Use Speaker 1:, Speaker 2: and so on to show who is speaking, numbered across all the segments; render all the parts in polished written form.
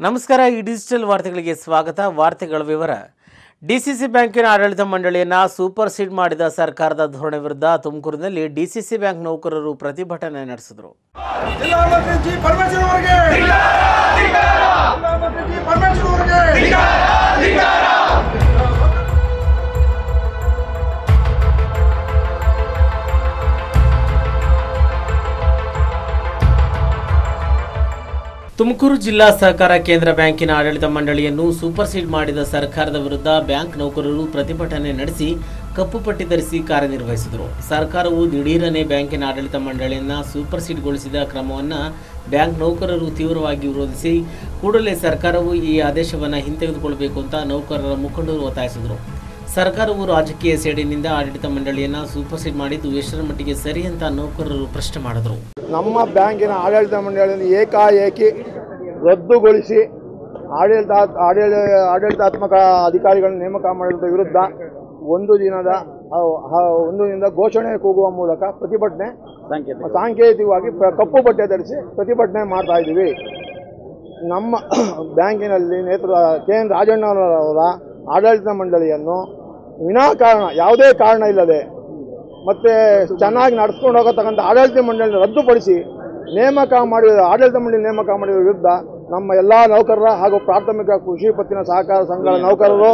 Speaker 1: ನಮಸ್ಕಾರ. ಈ ಡಿಜಿಟಲ್ ವಾರ್ತೆಗಳಿಗೆ ಸ್ವಾಗತ. ವಾರ್ತೆಗಳ ವಿವರ. ಡಿಸಿಸಿ ಬ್ಯಾಂಕಿನ ಆಡಳಿತ ಮಂಡಳಿಯನ್ನು ಸೂಪರ್ ಸೀಡ್ ಮಾಡಿದ ಸರ್ಕಾರದ ಧೋರಣೆ ವಿರುದ್ಧ ತುಮಕೂರಿನಲ್ಲಿ ಡಿಸಿಸಿ ಬ್ಯಾಂಕ್ ನೌಕರರು ಪ್ರತಿಭಟನೆ ನಡೆಸಿದರು. ತುಮಕೂರು ಜಿಲ್ಲಾ ಸಹಕಾರ ಕೇಂದ್ರ ಬ್ಯಾಂಕಿನ ಆಡಳಿತ ಮಂಡಳಿಯನ್ನು ಸೂಪರ್ ಸೀಡ್ ಮಾಡಿದ ಸರ್ಕಾರದ ವಿರುದ್ಧ ಬ್ಯಾಂಕ್ ನೌಕರರು ಪ್ರತಿಭಟನೆ ನಡೆಸಿ ಕಪ್ಪು ಪಟ್ಟಿ ಧರಿಸಿ ಕಾರ್ಯನಿರ್ವಹಿಸಿದರು. ಸರ್ಕಾರವು ದಿಢೀರನೆ ಬ್ಯಾಂಕಿನ ಆಡಳಿತ ಮಂಡಳಿಯನ್ನು ಸೂಪರ್ ಸೀಡ್ಗೊಳಿಸಿದ ಕ್ರಮವನ್ನು ಬ್ಯಾಂಕ್ ನೌಕರರು ತೀವ್ರವಾಗಿ ವಿರೋಧಿಸಿ ಕೂಡಲೇ ಸರ್ಕಾರವು ಈ ಆದೇಶವನ್ನು ಹಿಂತೆಗೆದುಕೊಳ್ಳಬೇಕು ಅಂತ ನೌಕರರ ಮುಖಂಡರು ಒತ್ತಾಯಿಸಿದರು. ಸರ್ಕಾರವು ರಾಜಕೀಯ ಸೇಡಿನಿಂದ ಆಡಳಿತ ಮಂಡಳಿಯನ್ನು ಸೂಪರ್ ಸೀಡ್ ಮಾಡಿದ್ದು ಎಷ್ಟರ ಮಟ್ಟಿಗೆ ಸರಿ ಅಂತ ನೌಕರರು ಪ್ರಶ್ನೆ ಮಾಡಿದರು.
Speaker 2: ನಮ್ಮ ಬ್ಯಾಂಕಿನ ಆಡಳಿತ ಮಂಡಳಿಯನ್ನು ಏಕಾಏಕಿ ರದ್ದುಗೊಳಿಸಿ ಆಡಳಿತಾತ್ಮಕ ಅಧಿಕಾರಿಗಳನ್ನು ನೇಮಕ ಮಾಡುವುದರ ವಿರುದ್ಧ ಒಂದು ದಿನದ ಘೋಷಣೆ ಕೂಗುವ ಮೂಲಕ ಪ್ರತಿಭಟನೆ ಸಾಂಕೇತಿಕವಾಗಿ ಕಪ್ಪು ಬಟ್ಟೆ ಧರಿಸಿ ಪ್ರತಿಭಟನೆ ಮಾಡ್ತಾ ಇದ್ದೀವಿ. ನಮ್ಮ ಬ್ಯಾಂಕಿನಲ್ಲಿ ಕೆ.ಎನ್. ರಾಜಣ್ಣವರ ಆಡಳಿತ ಮಂಡಳಿಯನ್ನು ವಿನಾಕಾರಣ ಯಾವುದೇ ಕಾರಣ ಇಲ್ಲದೆ ಮತ್ತು ಚೆನ್ನಾಗಿ ನಡೆಸ್ಕೊಂಡು ಹೋಗತಕ್ಕಂಥ ಆಡಳಿತ ಮಂಡಳಿಯನ್ನು ರದ್ದುಪಡಿಸಿ ಆಡಳಿತ ಮಂಡಳಿ ನೇಮಕ ಮಾಡಿದ ವಿರುದ್ಧ ನಮ್ಮ ಎಲ್ಲ ನೌಕರರ ಹಾಗೂ ಪ್ರಾಥಮಿಕ ಕೃಷಿ ಪತ್ತಿನ ಸಹಕಾರ ಸಂಘಗಳ ನೌಕರರು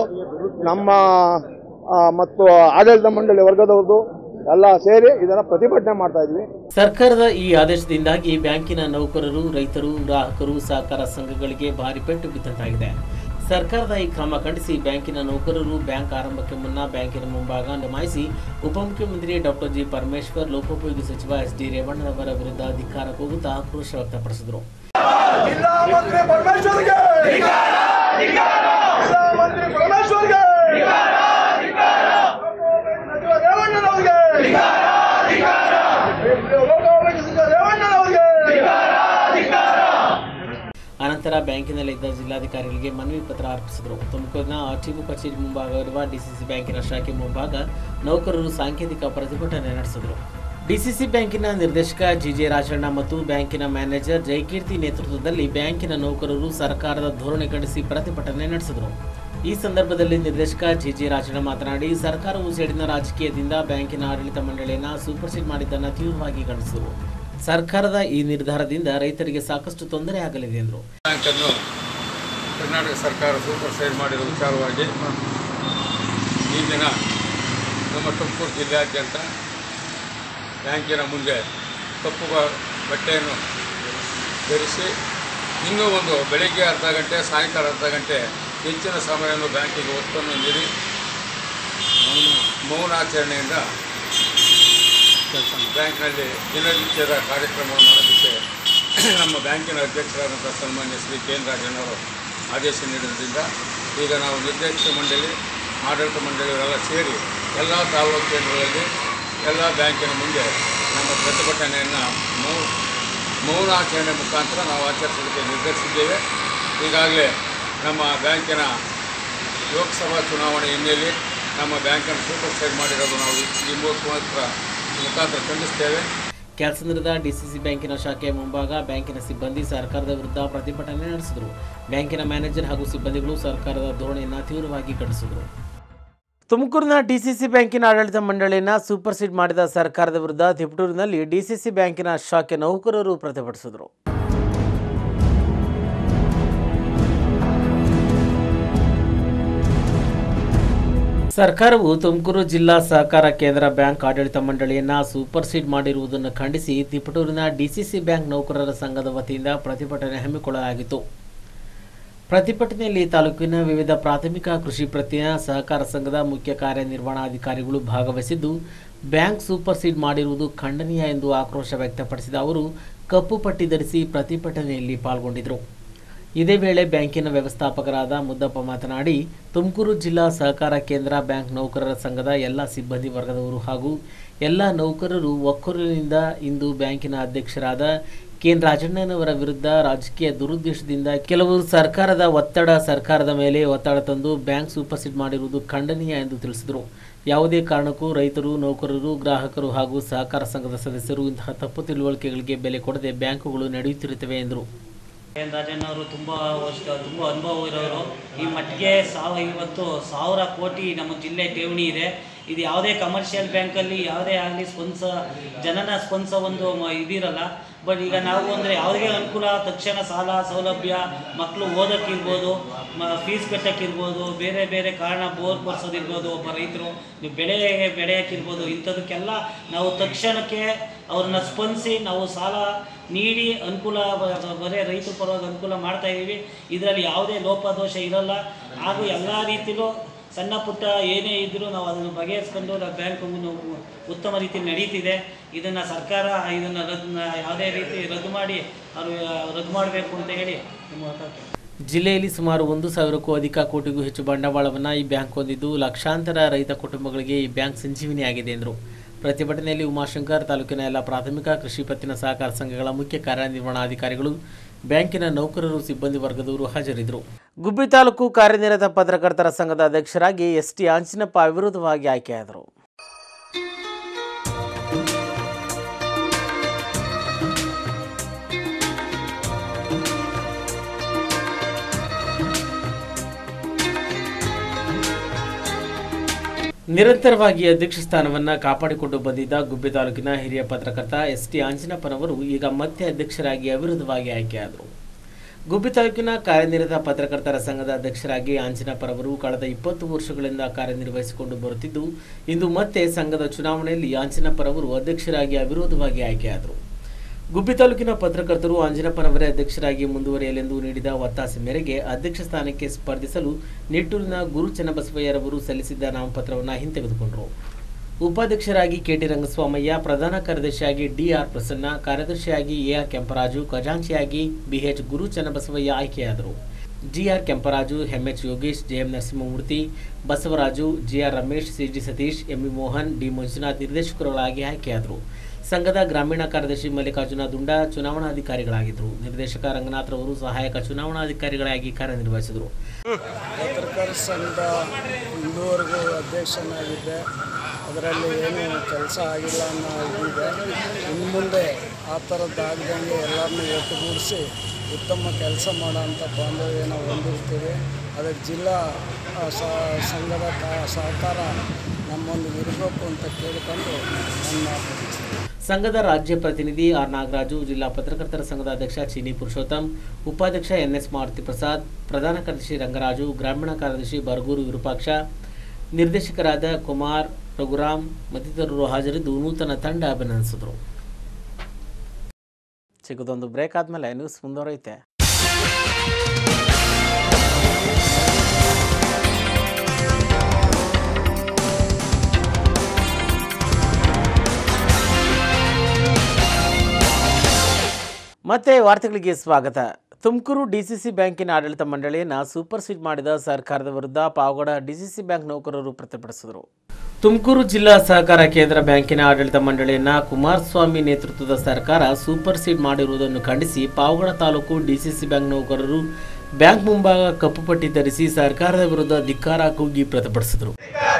Speaker 2: ಮತ್ತು ಆಡಳಿತ ಮಂಡಳಿ ವರ್ಗದವ್ರದ್ದು ಎಲ್ಲ ಸೇರಿ ಇದನ್ನು ಪ್ರತಿಭಟನೆ ಮಾಡ್ತಾ ಇದ್ವಿ.
Speaker 1: ಸರ್ಕಾರದ ಈ ಆದೇಶದಿಂದಾಗಿ ಬ್ಯಾಂಕಿನ ನೌಕರರು, ರೈತರು, ಗ್ರಾಹಕರು, ಸಹಕಾರ ಸಂಘಗಳಿಗೆ ಭಾರಿ ಪೆಟ್ಟು ಬಿದ್ದಂತಾಗಿದೆ. ಸರ್ಕಾರದ ಈ ಕ್ರಮ ಖಂಡಿಸಿ ಬ್ಯಾಂಕಿನ ನೌಕರರು ಬ್ಯಾಂಕ್ ಆರಂಭಕ್ಕೆ ಮುನ್ನ ಬ್ಯಾಂಕಿನ ಮುಂಭಾಗ ಜಮಾಯಿಸಿ ಉಪಮುಖ್ಯಮಂತ್ರಿ ಡಾಕ್ಟರ್ ಜಿ. ಪರಮೇಶ್ವರ್, ಲೋಕೋಪಯೋಗಿ ಸಚಿವ ಎಸ್.ಡಿ. ರೇವಣ್ಣರವರ ವಿರುದ್ಧ ಧಿಕ್ಕಾರ ಕೂಗುತ್ತಾ ಆಕ್ರೋಶ ವ್ಯಕ್ತಪಡಿಸಿದರು. ಅನಂತರ ಬ್ಯಾಂಕಿನಲ್ಲಿದ್ದ ಜಿಲ್ಲಾಧಿಕಾರಿಗಳಿಗೆ ಮನವಿ ಪತ್ರ ಅರ್ಪಿಸಿದರು. ತುಮಕೂರಿನ ಆರ್ಟಿಒ ಕಚೇರಿ ಮುಂಭಾಗ ಇರುವ ಡಿಸಿಸಿ ಬ್ಯಾಂಕಿನ ಶಾಖೆ ಮುಂಭಾಗ ನೌಕರರು ಸಾಂಕೇತಿಕ ಪ್ರತಿಭಟನೆ ನಡೆಸಿದರು. ಡಿಸಿಸಿ ಬ್ಯಾಂಕಿನ ನಿರ್ದೇಶಕ ಜಿ.ಜೆ. ರಾಜಣ್ಣ ಮತ್ತು ಬ್ಯಾಂಕಿನ ಮ್ಯಾನೇಜರ್ ಜಯಕೀರ್ತಿ ನೇತೃತ್ವದಲ್ಲಿ ಬ್ಯಾಂಕಿನ ನೌಕರರು ಸರ್ಕಾರದ ಧೋರಣೆ ಖಂಡಿಸಿ ಪ್ರತಿಭಟನೆ ನಡೆಸಿದರು. ಈ ಸಂದರ್ಭದಲ್ಲಿ ನಿರ್ದೇಶಕ ಜಿ.ಜೆ. ರಾಜಣ್ಣ ಮಾತನಾಡಿ, ಸರ್ಕಾರವು ಸೇಡಿನ ರಾಜಕೀಯದಿಂದ ಬ್ಯಾಂಕಿನ ಆಡಳಿತ ಮಂಡಳಿಯನ್ನು ಸೂಪರ್ ಸೀಡ್ ಮಾಡಿದ್ದನ್ನು ತೀವ್ರವಾಗಿ ಖಂಡಿಸಿದರು. ಸರ್ಕಾರದ ಈ ನಿರ್ಧಾರದಿಂದ ರೈತರಿಗೆ ಸಾಕಷ್ಟು ತೊಂದರೆ ಆಗಲಿದೆ ಎಂದರು.
Speaker 3: ಬ್ಯಾಂಕನ್ನು ಕರ್ನಾಟಕ ಸರ್ಕಾರ ಸೂಪರ್ ಸೀಡ್ ಮಾಡಿದ ವಿಚಾರವಾಗಿ ಈ ದಿನ ನಮ್ಮ ತುಮಕೂರು ಜಿಲ್ಲೆಯಾದ್ಯಂತ ಬ್ಯಾಂಕಿನ ಮುಂದೆ ಕಪ್ಪು ಬಟ್ಟೆಯನ್ನು ಧರಿಸಿ ಇನ್ನೂ ಒಂದು ಬೆಳಗ್ಗೆ ಅರ್ಧ ಗಂಟೆ, ಸಾಯಂಕಾಲ ಅರ್ಧ ಗಂಟೆ ಹೆಚ್ಚಿನ ಸಮಯವನ್ನು ಬ್ಯಾಂಕಿಗೆ ಒತ್ತನ್ನು ನೀಡಿ ಮೌನಾಚರಣೆಯಿಂದ ಬ್ಯಾಂಕ್ನಲ್ಲಿ ದಿನನಿತ್ಯದ ಕಾರ್ಯಕ್ರಮವನ್ನು ಮಾಡೋದಕ್ಕೆ ನಮ್ಮ ಬ್ಯಾಂಕಿನ ಅಧ್ಯಕ್ಷರಾದಂಥ ಸನ್ಮಾನ್ಯ ಶ್ರೀ ಕೆ.ಎನ್. ರಾಜಣ್ಣವರು ಆದೇಶ ನೀಡಿದ್ದರಿಂದ ಈಗ ನಾವು ನಿರ್ದೇಶಕ ಮಂಡಳಿ, ಆಡಳಿತ ಮಂಡಳಿಗಳೆಲ್ಲ ಸೇರಿ ಎಲ್ಲ ತಾಲೂಕು ಕೇಂದ್ರಗಳಲ್ಲಿ ಎಲ್ಲ ಬ್ಯಾಂಕಿನ ಮುಂದೆ ನಮ್ಮ ಪ್ರತಿಭಟನೆಯನ್ನು ಮೌನಾಚರಣೆ ಮುಖಾಂತರ ನಾವು ಆಚರಿಸೋದಕ್ಕೆ ನಿರ್ಧರಿಸಿದ್ದೇವೆ. ಈಗಾಗಲೇ ನಮ್ಮ ಬ್ಯಾಂಕಿನ ಲೋಕಸಭಾ ಚುನಾವಣೆ ಹಿನ್ನೆಲೆಯಲ್ಲಿ ನಮ್ಮ ಬ್ಯಾಂಕನ್ನು ಸೂಪರ್ ಸೀಡ್ ಮಾಡಿರೋದು ನಾವು ಈ ಮುಖಾಂತರ ಖಂಡಿಸ್ತೇವೆ.
Speaker 1: ಕೆಲಸದ ಡಿಸಿಸಿ ಬ್ಯಾಂಕಿನ ಶಾಖೆಯ ಮುಂಭಾಗ ಬ್ಯಾಂಕಿನ ಸಿಬ್ಬಂದಿ ಸರ್ಕಾರದ ವಿರುದ್ಧ ಪ್ರತಿಭಟನೆ ನಡೆಸಿದರು. ಬ್ಯಾಂಕಿನ ಮ್ಯಾನೇಜರ್ ಹಾಗೂ ಸಿಬ್ಬಂದಿಗಳು ಸರ್ಕಾರದ ಧೋರಣೆಯನ್ನು ತೀವ್ರವಾಗಿ ಖಂಡಿಸಿದರು. ತುಮಕೂರಿನ ಡಿಸಿಸಿ ಬ್ಯಾಂಕಿನ ಆಡಳಿತ ಮಂಡಳಿಯನ್ನು ಸೂಪರ್ ಸೀಡ್ ಮಾಡಿದ ಸರ್ಕಾರದ ವಿರುದ್ಧ ತಿಪಟೂರಿನಲ್ಲಿ ಡಿಸಿಸಿ ಬ್ಯಾಂಕಿನ ಶಾಖೆ ನೌಕರರು ಪ್ರತಿಭಟಿಸಿದರು. ಸರ್ಕಾರವು ತುಮಕೂರು ಜಿಲ್ಲಾ ಸಹಕಾರ ಕೇಂದ್ರ ಬ್ಯಾಂಕ್ ಆಡಳಿತ ಮಂಡಳಿಯನ್ನು ಸೂಪರ್ ಸೀಡ್ ಮಾಡಿರುವುದನ್ನು ಖಂಡಿಸಿ ತಿಪಟೂರಿನ ಡಿಸಿಸಿ ಬ್ಯಾಂಕ್ ನೌಕರರ ಸಂಘದ ವತಿಯಿಂದ ಪ್ರತಿಭಟನೆ ಹಮ್ಮಿಕೊಳ್ಳಲಾಗಿತ್ತು. ಪ್ರತಿಭಟನೆಯಲ್ಲಿ ತಾಲೂಕಿನ ವಿವಿಧ ಪ್ರಾಥಮಿಕ ಕೃಷಿ ಪತ್ತಿನ ಸಹಕಾರ ಸಂಘದ ಮುಖ್ಯ ಕಾರ್ಯನಿರ್ವಹಣಾಧಿಕಾರಿಗಳು ಭಾಗವಹಿಸಿದ್ದು, ಬ್ಯಾಂಕ್ ಸೂಪರ್ ಸೀಡ್ ಮಾಡಿರುವುದು ಖಂಡನೀಯ ಎಂದು ಆಕ್ರೋಶ ವ್ಯಕ್ತಪಡಿಸಿದ ಅವರು ಕಪ್ಪು ಪಟ್ಟಿ ಧರಿಸಿ ಪ್ರತಿಭಟನೆಯಲ್ಲಿ ಪಾಲ್ಗೊಂಡಿದ್ದರು. ಇದೇ ವೇಳೆ ಬ್ಯಾಂಕಿನ ವ್ಯವಸ್ಥಾಪಕರಾದ ಮುದ್ದಪ್ಪ ಮಾತನಾಡಿ, ತುಮಕೂರು ಜಿಲ್ಲಾ ಸಹಕಾರ ಕೇಂದ್ರ ಬ್ಯಾಂಕ್ ನೌಕರರ ಸಂಘದ ಎಲ್ಲ ಸಿಬ್ಬಂದಿ ವರ್ಗದವರು ಹಾಗೂ ಎಲ್ಲ ನೌಕರರು ಒಕ್ಕೊರಲಿನಿಂದ ಇಂದು ಬ್ಯಾಂಕಿನ ಅಧ್ಯಕ್ಷರಾದ ಕೆ.ಎನ್. ರಾಜಣ್ಣನವರ ವಿರುದ್ಧ ರಾಜಕೀಯ ದುರುದ್ದೇಶದಿಂದ ಕೆಲವರು ಸರ್ಕಾರದ ಮೇಲೆ ಒತ್ತಡ ತಂದು ಬ್ಯಾಂಕ್ ಸೂಪರ್ ಸೀಡ್ ಮಾಡಿರುವುದು ಖಂಡನೀಯ ಎಂದು ತಿಳಿಸಿದರು. ಯಾವುದೇ ಕಾರಣಕ್ಕೂ ರೈತರು, ನೌಕರರು, ಗ್ರಾಹಕರು ಹಾಗೂ ಸಹಕಾರ ಸಂಘದ ಸದಸ್ಯರು ಇಂತಹ ತಪ್ಪು ತಿಳುವಳಿಕೆಗಳಿಗೆ ಬೆಲೆ ಕೊಡದೆ ಬ್ಯಾಂಕುಗಳು ನಡೆಯುತ್ತಿರುತ್ತವೆ ಎಂದರು.
Speaker 4: ಎನ್ ರಾಜಣ್ಣ ಅವರು ತುಂಬ ಅನುಭವ ಇರೋರು. ಈ ಮಟ್ಟಿಗೆ ಇವತ್ತು 1000 ಕೋಟಿ ನಮ್ಮ ಜಿಲ್ಲೆ ಠೇವಣಿ ಇದೆ. ಇದು ಯಾವುದೇ ಕಮರ್ಷಿಯಲ್ ಬ್ಯಾಂಕಲ್ಲಿ ಯಾವುದೇ ಆಗಲಿ ಜನನ ಸ್ಪಂದಿಸೋ ಒಂದು ಇದಿರಲ್ಲ. ಬಟ್ ಈಗ ನಾವು ಅಂದರೆ ಯಾವುದೇ ಅನುಕೂಲ, ತಕ್ಷಣ ಸಾಲ ಸೌಲಭ್ಯ, ಮಕ್ಕಳು ಓದೋಕ್ಕಿರ್ಬೋದು, ಫೀಸ್ ಕಟ್ಟೋಕ್ಕಿರ್ಬೋದು, ಬೇರೆ ಬೇರೆ ಕಾರಣ ಬೋರ್ ಕೊರ್ಸೋದಿರ್ಬೋದು, ಒಬ್ಬ ರೈತರು ಬೆಳೆಯೋಕ್ಕಿರ್ಬೋದು, ಇಂಥದಕ್ಕೆಲ್ಲ ನಾವು ತಕ್ಷಣಕ್ಕೆ ಅವ್ರನ್ನ ಸ್ಪಂದಿಸಿ ನಾವು ಸಾಲ ನೀಡಿ ಅನುಕೂಲ, ಬರೀ ರೈತರ ಪರವಾಗಿ ಅನುಕೂಲ ಮಾಡ್ತಾಯಿದ್ದೀವಿ. ಇದರಲ್ಲಿ ಯಾವುದೇ ಲೋಪದೋಷ ಇರೋಲ್ಲ. ಹಾಗೂ ಎಲ್ಲ ರೀತಿಯಲ್ಲೂ ಸಣ್ಣ ಪುಟ್ಟ ಏನೇ ಇದ್ದರೂ ನಾವು ಅದನ್ನು ಬಗೆಹರಿಸ್ಕೊಂಡು ಬ್ಯಾಂಕ್ ಉತ್ತಮ ರೀತಿಯಲ್ಲಿ ನಡೀತಿದೆ. ಇದನ್ನು ಸರ್ಕಾರ ಯಾವುದೇ ರೀತಿ ರದ್ದು ಮಾಡಬೇಕು ಅಂತ ಹೇಳಿ
Speaker 1: ಜಿಲ್ಲೆಯಲ್ಲಿ ಸುಮಾರು 1,000ಕ್ಕೂ ಅಧಿಕ ಕೋಟಿಗೂ ಹೆಚ್ಚು ಬಂಡವಾಳವನ್ನು ಈ ಬ್ಯಾಂಕ್ ಹೊಂದಿದ್ದು ಲಕ್ಷಾಂತರ ರೈತ ಕುಟುಂಬಗಳಿಗೆ ಈ ಬ್ಯಾಂಕ್ ಸಂಜೀವಿನಿಯಾಗಿದೆ ಎಂದರು. ಪ್ರತಿಭಟನೆಯಲ್ಲಿ ಉಮಾಶಂಕರ್, ತಾಲೂಕಿನ ಎಲ್ಲ ಪ್ರಾಥಮಿಕ ಕೃಷಿ ಪತ್ತಿನ ಸಹಕಾರ ಸಂಘಗಳ ಮುಖ್ಯ ಕಾರ್ಯನಿರ್ವಹಣಾಧಿಕಾರಿಗಳು, ಬ್ಯಾಂಕಿನ ನೌಕರರು, ಸಿಬ್ಬಂದಿ ವರ್ಗದವರು ಹಾಜರಿದ್ದರು. ಗುಬ್ಬಿ ತಾಲೂಕು ಕಾರ್ಯನಿರತ ಪತ್ರಕರ್ತರ ಸಂಘದ ಅಧ್ಯಕ್ಷರಾಗಿ ಎಸ್.ಟಿ. ಆಂಜಿನಪ್ಪ ಅವಿರೋಧವಾಗಿ ಆಯ್ಕೆಯಾದರು. ನಿರಂತರವಾಗಿ ಅಧ್ಯಕ್ಷ ಸ್ಥಾನವನ್ನು ಕಾಪಾಡಿಕೊಂಡು ಬಂದಿದ್ದ ಗುಬ್ಬಿ ತಾಲೂಕಿನ ಹಿರಿಯ ಪತ್ರಕರ್ತ ಎಸ್.ಟಿ. ಆಂಜಿನಪ್ಪನವರು ಈಗ ಮತ್ತೆ ಅಧ್ಯಕ್ಷರಾಗಿ ಅವಿರೋಧವಾಗಿ ಆಯ್ಕೆಯಾದರು. ಗುಬ್ಬಿ ತಾಲೂಕಿನ ಕಾರ್ಯನಿರತ ಪತ್ರಕರ್ತರ ಸಂಘದ ಅಧ್ಯಕ್ಷರಾಗಿ ಆಂಜಿನಪ್ಪರವರು ಕಳೆದ 20 ವರ್ಷಗಳಿಂದ ಕಾರ್ಯನಿರ್ವಹಿಸಿಕೊಂಡು ಬರುತ್ತಿದ್ದು, ಇಂದು ಮತ್ತೆ ಸಂಘದ ಚುನಾವಣೆಯಲ್ಲಿ ಆಂಜಿನಪ್ಪರವರು ಅಧ್ಯಕ್ಷರಾಗಿ ಅವಿರೋಧವಾಗಿ ಆಯ್ಕೆಯಾದರು. ಗುಬ್ಬಿ ತಾಲೂಕಿನ ಪತ್ರಕರ್ತರು ಆಂಜಿನಪ್ಪನವರೇ ಅಧ್ಯಕ್ಷರಾಗಿ ಮುಂದುವರಿಯಲೆಂದು ನೀಡಿದ ಒತ್ತಾಸೆ ಮೇರೆಗೆ ಅಧ್ಯಕ್ಷ ಸ್ಥಾನಕ್ಕೆ ಸ್ಪರ್ಧಿಸಲು ನಿಟ್ಟೂರಿನ ಗುರು ಚನ್ನಬಸವಯ್ಯರವರು ಸಲ್ಲಿಸಿದ್ದ ನಾಮಪತ್ರವನ್ನು ಹಿಂತೆಗೆದುಕೊಂಡರು. ಉಪಾಧ್ಯಕ್ಷರಾಗಿ ಕೆ.ಟಿ. ರಂಗಸ್ವಾಮಯ್ಯ, ಪ್ರಧಾನ ಕಾರ್ಯದರ್ಶಿಯಾಗಿ ಡಿ.ಆರ್. ಪ್ರಸನ್ನ, ಕಾರ್ಯದರ್ಶಿಯಾಗಿ ಎ.ಆರ್. ಕೆಂಪರಾಜು, ಖಜಾಂಚಿಯಾಗಿ ಬಿ.ಎಚ್. ಗುರು ಚನ್ನಬಸವಯ್ಯ ಆಯ್ಕೆಯಾದರು. G R. Kemparaju, M H. Yogesh, J M. Narasimhamurthy, Basavaraju, G R. Ramesh, C G. Satish, M E. Mohan, D. Manjunath ನಿರ್ದೇಶಕರುಗಳಾಗಿ ಆಯ್ಕೆಯಾದರು. ಸಂಘದ ಗ್ರಾಮೀಣ ಕಾರ್ಯದರ್ಶಿ ಮಲ್ಲಿಕಾರ್ಜುನ ದುಂಡ ಚುನಾವಣಾಧಿಕಾರಿಗಳಾಗಿದ್ದರು. ನಿರ್ದೇಶಕ ರಂಗನಾಥ್ರವರು ಸಹಾಯಕ ಚುನಾವಣಾಧಿಕಾರಿಗಳಾಗಿ ಕಾರ್ಯನಿರ್ವಹಿಸಿದರು.
Speaker 5: ಪತ್ರಕರ್ತರ ಸಂಘದ ಇಂದುವರೆಗೂ ಅಧ್ಯಕ್ಷನಾಗಿದ್ದೆ. ಅದರಲ್ಲಿ ಏನು ಕೆಲಸ ಆಗಿಲ್ಲ ಅನ್ನೋ ಇದಿದೆ. ಇನ್ನು ಮುಂದೆ ಆ ಥರದ್ದಾಗದಂಗೆ ಎಲ್ಲರನ್ನೂ ಒಟ್ಟುಗೂಡಿಸಿ ಉತ್ತಮ ಕೆಲಸ ಮಾಡೋಂಥ ಬಾಂಧವ್ಯ ನಾವು ಹೊಂದಿರ್ತೀವಿ. ಅದಕ್ಕೆ ಜಿಲ್ಲಾ ಸಂಘದ ಸಹಕಾರ ನಮ್ಮೊಂದಿಗೆ ಇರಬೇಕು ಅಂತ ಕೇಳಿಕೊಂಡು ನನ್ನ
Speaker 1: ಸಂಘದ ರಾಜ್ಯ ಪ್ರತಿನಿಧಿ ಆರ್. ನಾಗರಾಜು, ಜಿಲ್ಲಾ ಪತ್ರಕರ್ತರ ಸಂಘದ ಅಧ್ಯಕ್ಷ ಚೀನಿ ಪುರುಷೋತ್ತಮ್, ಉಪಾಧ್ಯಕ್ಷ ಎನ್.ಎಸ್. ಮಾರುತಿ ಪ್ರಸಾದ್, ಪ್ರಧಾನ ಕಾರ್ಯದರ್ಶಿ ರಂಗರಾಜು, ಗ್ರಾಮೀಣ ಕಾರ್ಯದರ್ಶಿ ಬರಗೂರು ವಿರೂಪಾಕ್ಷ, ನಿರ್ದೇಶಕರಾದ ಕುಮಾರ್, ರಘುರಾಮ್ ಮತ್ತಿತರರು ಹಾಜರಿದ್ದು ನೂತನ ತಂಡ ಅಭಿನಂದಿಸಿದರು. ಸಿಗೋದೊಂದು ಬ್ರೇಕ್ ಆದಮೇಲೆ ನ್ಯೂಸ್ ಮುಂದುವರಿಯುತ್ತೆ. ಮತ್ತೆ ವಾರ್ತೆಗಳಿಗೆ ಸ್ವಾಗತ. ತುಮಕೂರು ಡಿಸಿಸಿ ಬ್ಯಾಂಕಿನ ಆಡಳಿತ ಮಂಡಳಿಯನ್ನು ಸೂಪರ್ ಸೀಡ್ ಮಾಡಿದ ಸರ್ಕಾರದ ವಿರುದ್ಧ ಪಾವಗಡ ಡಿಸಿಸಿ ಬ್ಯಾಂಕ್ ನೌಕರರು ಪ್ರತಿಭಟಿಸಿದರು. ತುಮಕೂರು ಜಿಲ್ಲಾ ಸಹಕಾರ ಕೇಂದ್ರ ಬ್ಯಾಂಕಿನ ಆಡಳಿತ ಮಂಡಳಿಯನ್ನು ಕುಮಾರಸ್ವಾಮಿ ನೇತೃತ್ವದ ಸರ್ಕಾರ ಸೂಪರ್ ಸೀಡ್ ಮಾಡಿರುವುದನ್ನು ಖಂಡಿಸಿ ಪಾವಗಡ ತಾಲೂಕು ಡಿಸಿಸಿ ಬ್ಯಾಂಕ್ ನೌಕರರು ಬ್ಯಾಂಕ್ ಮುಂಭಾಗ ಕಪ್ಪು ಪಟ್ಟಿ ಧರಿಸಿ ಸರ್ಕಾರದ ವಿರುದ್ಧ ಧಿಕ್ಕಾರ ಕೂಗಿ ಪ್ರತಿಭಟಿಸಿದರು.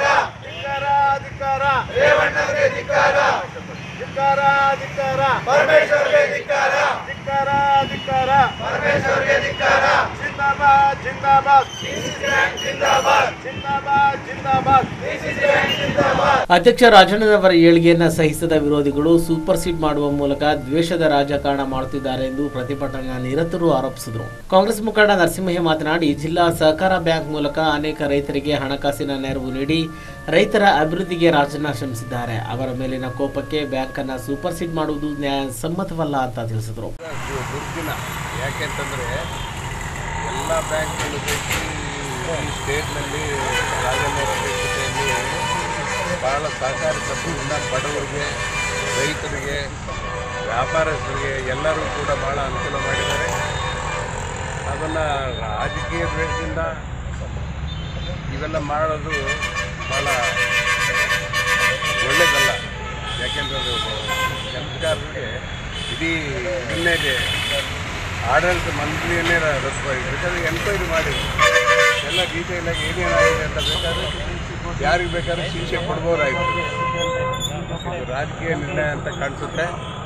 Speaker 1: ಅಧ್ಯಕ್ಷ ರಾಜಣ್ಣನವರ ಏಳಿಗೆಯನ್ನು ಸಹಿಸದ ವಿರೋಧಿಗಳು ಸೂಪರ್ ಸೀಡ್ ಮಾಡುವ ಮೂಲಕ ದ್ವೇಷದ ರಾಜಕಾರಣ ಮಾಡುತ್ತಿದ್ದಾರೆ ಎಂದು ಪ್ರತಿಭಟನಾ ನಿರತರು ಆರೋಪಿಸಿದರು. ಕಾಂಗ್ರೆಸ್ ಮುಖಂಡ ನರಸಿಂಹಯ್ಯ ಮಾತನಾಡಿ, ಜಿಲ್ಲಾ ಸಹಕಾರ ಬ್ಯಾಂಕ್ ಮೂಲಕ ಅನೇಕ ರೈತರಿಗೆ ಹಣಕಾಸಿನ ನೆರವು ನೀಡಿ ರೈತರ ಅಭಿವೃದ್ಧಿಗೆ ರಾಜಣ್ಣ ಶ್ರಮಿಸಿದ್ದಾರೆ. ಅವರ ಮೇಲಿನ ಕೋಪಕ್ಕೆ ಬ್ಯಾಂಕ್ ಅನ್ನು ಸೂಪರ್ ಸೀಡ್ ಮಾಡುವುದು ನ್ಯಾಯಸಮ್ಮತವಲ್ಲ ಅಂತ ತಿಳಿಸಿದರು.
Speaker 6: ಯಾಕೆಂತಂದರೆ ಎಲ್ಲ ಬ್ಯಾಂಕ್ಗಳು ಈ ಸ್ಟೇಟ್ನಲ್ಲಿ ರಾಜಣ್ಣವರ ಅಧ್ಯಕ್ಷತೆಯಲ್ಲಿ ಭಾಳ ಸಹಕಾರ ತಪ್ಪದಿಂದ ಬಡವರಿಗೆ, ರೈತರಿಗೆ, ವ್ಯಾಪಾರಸ್ಥರಿಗೆ ಎಲ್ಲರೂ ಕೂಡ ಭಾಳ ಅನುಕೂಲ ಮಾಡಿದ್ದಾರೆ. ಅದನ್ನು ರಾಜಕೀಯ ದ್ವೇಷದಿಂದ ಇವೆಲ್ಲ ಮಾಡೋದು ಭಾಳ ಒಳ್ಳೆಯದಲ್ಲ. ಯಾಕೆಂದರೆ ಕೆಲಸಗಾರರಿಗೆ ಇಡೀ ಜಿಲ್ಲೆಗೆ ಆಡಳಿತ ಮಂತ್ರಿಯನ್ನೇ ರಸವಾಗಿ ಬೇಕಾದ್ರೆ ಎನ್ಕ್ವೈರಿ ಮಾಡಿ ಎಲ್ಲ ಡೀಟೇಲಾಗಿ ಏನೇನಾಗಿದೆ ಅಂತ ಬೇಕಾದ್ರೆ ಯಾರಿಗೆ ಬೇಕಾದ್ರೆ ಶಿಕ್ಷೆ ಕೊಡ್ಬೋದಾಯಿತು. ಇದು ರಾಜಕೀಯ ನಿರ್ಣಯ ಅಂತ ಕಾಣಿಸುತ್ತೆ.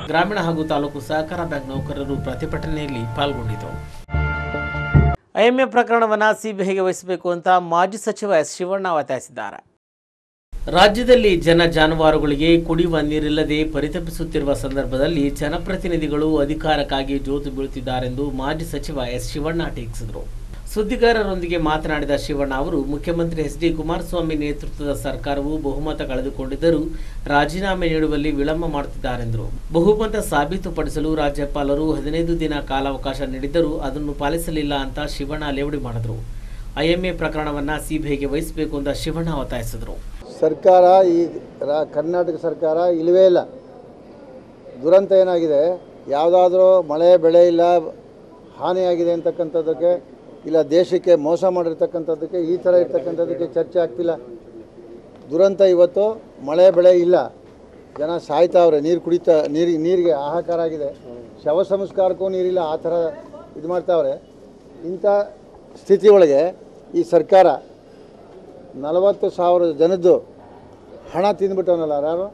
Speaker 1: ಗ್ರಾಮೀಣ ಹಾಗೂ ತಾಲೂಕು ಸಹಕಾರ ಬ್ಯಾಂಕ್ ನೌಕರರು ಪ್ರತಿಭಟನೆಯಲ್ಲಿ ಪಾಲ್ಗೊಂಡಿದ್ದರು. ಐಎಂಎ ಪ್ರಕರಣವನ್ನು ಸಿಬಿಐಗೆ ವಹಿಸಬೇಕು ಅಂತ ಮಾಜಿ ಸಚಿವ ಎಸ್ ಶಿವಣ್ಣ ಒತ್ತಾಯಿಸಿದ್ದಾರೆ. ರಾಜ್ಯದಲ್ಲಿ ಜಾನುವಾರುಗಳಿಗೆ ಕುಡಿಯುವ ನೀರಿಲ್ಲದೆ ಪರಿತಪಿಸುತ್ತಿರುವ ಸಂದರ್ಭದಲ್ಲಿ ಜನಪ್ರತಿನಿಧಿಗಳು ಅಧಿಕಾರಕ್ಕಾಗಿ ಜೋತು ಬೀಳುತ್ತಿದ್ದಾರೆಂದು ಮಾಜಿ ಸಚಿವ ಎಸ್ ಶಿವಣ್ಣ ಟೀಕಿಸಿದರು. ಸುದ್ದಿಗಾರರೊಂದಿಗೆ ಮಾತನಾಡಿದ ಶಿವಣ್ಣ ಅವರು ಮುಖ್ಯಮಂತ್ರಿ ಎಚ್ ಡಿ ಕುಮಾರಸ್ವಾಮಿ ನೇತೃತ್ವದ ಸರ್ಕಾರವು ಬಹುಮತ ಕಳೆದುಕೊಂಡಿದ್ದರೂ ರಾಜೀನಾಮೆ ನೀಡುವಲ್ಲಿ ವಿಳಂಬ ಮಾಡುತ್ತಿದ್ದಾರೆಂದರು. ಬಹುಮತ ಸಾಬೀತುಪಡಿಸಲು ರಾಜ್ಯಪಾಲರು 15 ದಿನ ಕಾಲಾವಕಾಶ ನೀಡಿದ್ದರೂ ಅದನ್ನು ಪಾಲಿಸಲಿಲ್ಲ ಅಂತ ಶಿವಣ್ಣ ಲೇವಡಿ ಮಾಡಿದರು. ಐಎಂಎ ಪ್ರಕರಣವನ್ನು ಸಿಬಿಐಗೆ ವಹಿಸಬೇಕು ಅಂತ ಶಿವಣ್ಣ ಒತ್ತಾಯಿಸಿದರು.
Speaker 7: ಸರ್ಕಾರ ಈ ಕರ್ನಾಟಕ ಸರ್ಕಾರ ಇಲ್ಲವೇ ಇಲ್ಲ. ದುರಂತ ಏನಾಗಿದೆ, ಯಾವುದಾದ್ರೂ ಮಳೆ ಬೆಳೆ ಇಲ್ಲ ಹಾನಿಯಾಗಿದೆ ಅಂತಕ್ಕಂಥದ್ದಕ್ಕೆ ಇಲ್ಲ ದೇಶಕ್ಕೆ ಮೋಸ ಮಾಡಿರ್ತಕ್ಕಂಥದ್ದಕ್ಕೆ ಈ ಥರ ಇರ್ತಕ್ಕಂಥದ್ದಕ್ಕೆ ಚರ್ಚೆ ಆಗ್ತಿಲ್ಲ. ದುರಂತ ಇವತ್ತು ಮಳೆ ಬೆಳೆ ಇಲ್ಲ, ಜನ ಸಾಯ್ತಾವ್ರೆ, ನೀರಿಗೆ ಹಾಹಾಕಾರ ಆಗಿದೆ, ಶವ ಸಂಸ್ಕಾರಕ್ಕೂ ನೀರಿಲ್ಲ, ಆ ಥರ ಇದು ಮಾಡ್ತಾವ್ರೆ. ಇಂಥ ಸ್ಥಿತಿ ಒಳಗೆ ಈ ಸರ್ಕಾರ 40,000 ಜನದ್ದು ಹಣ ತಿಂದ್ಬಿಟ್ಟವನಲ್ಲ ಯಾರು